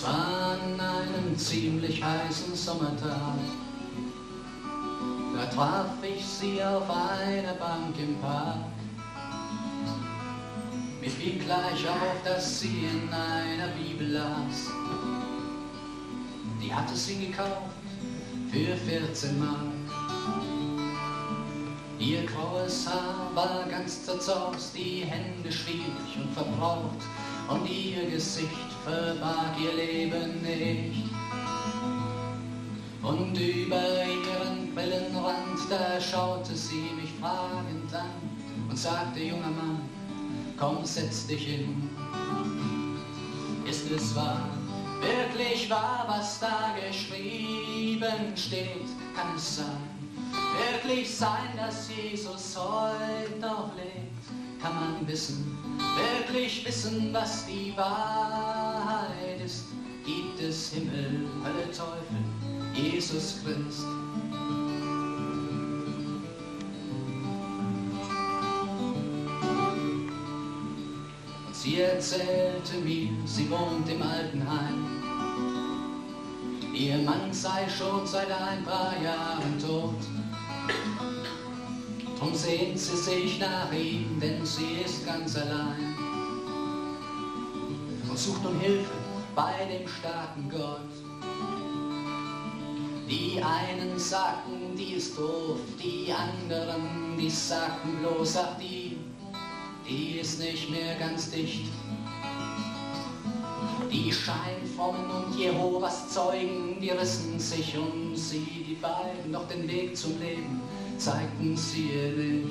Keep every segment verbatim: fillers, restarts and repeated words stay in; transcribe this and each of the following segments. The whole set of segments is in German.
war an einem ziemlich heißen Sommertag. Da traf ich sie auf einer Bank im Park. Mir fiel gleich auf, dass sie in einer Bibel las. Die hatte sie gekauft für vierzehn Mark. Ihr graues Haar war ganz zerzaust, die Hände schwierig und verbraucht, und ihr Gesicht verbarg ihr Leben nicht. Und über ihren Brillenrand, da schaute sie mich fragend an und sagte: Junger Mann, komm, setz dich hin. Ist es wahr, wirklich wahr, was da geschrieben steht? Kann es sein, wirklich sein, dass Jesus heute noch lebt? Kann man wissen, wirklich wissen, was die Wahrheit ist? Gibt es Himmel, Hölle, Teufel, Jesus Christ? Und sie erzählte mir, sie wohnt im Altenheim. Ihr Mann sei schon seit ein paar Jahren tot. Drum sehnt sie sich nach ihm, denn sie ist ganz allein und sucht um Hilfe bei dem starken Gott. Die einen sagten, die ist doof, die anderen, die sagten bloß, ach die, die ist nicht mehr ganz dicht. Die Scheinfrommen und Jehovas Zeugen, die rissen sich um sie, die beiden, doch den Weg zum Leben zeigten sie ihr nicht.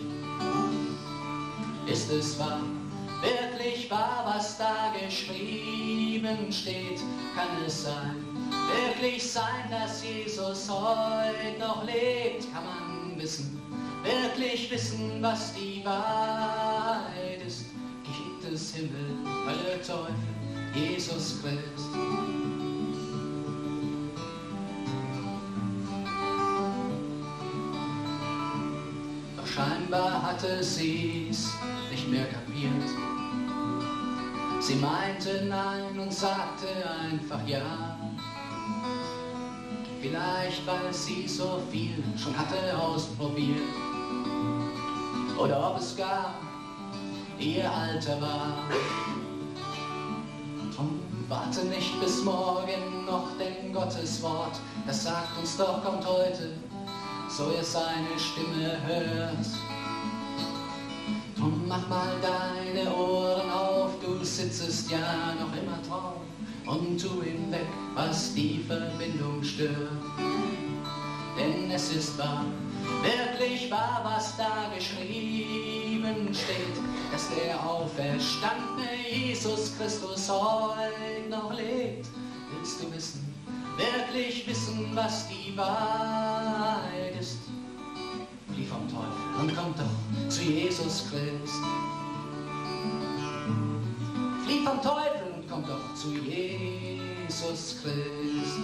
Ist es wahr, wirklich wahr, was da geschrieben steht? Kann es sein, wirklich sein, dass Jesus heute noch lebt? Kann man wissen, wirklich wissen, was die Wahrheit ist? Gibt es Himmel, Hölle, Teufel, Jesus Christ? Scheinbar hatte sie's nicht mehr kapiert. Sie meinte nein und sagte einfach ja. Vielleicht, weil sie so viel schon hatte ausprobiert. Oder ob es gar ihr Alter war. Drum warte nicht bis morgen noch, denn Gottes Wort, das sagt uns doch, kommt heute, so ihr seine Stimme hört. Drum mach mal deine Ohren auf, du sitzest ja noch immer drauf, und tu ihm weg, was die Verbindung stört. Denn es ist wahr, wirklich wahr, was da geschrieben steht, dass der auferstandene Jesus Christus heute noch lebt. Willst du wissen, wirklich wissen, was die Wahrheit ist? Flieh vom Teufel und komm doch zu Jesus Christ. Flieh vom Teufel und komm doch zu Jesus Christ.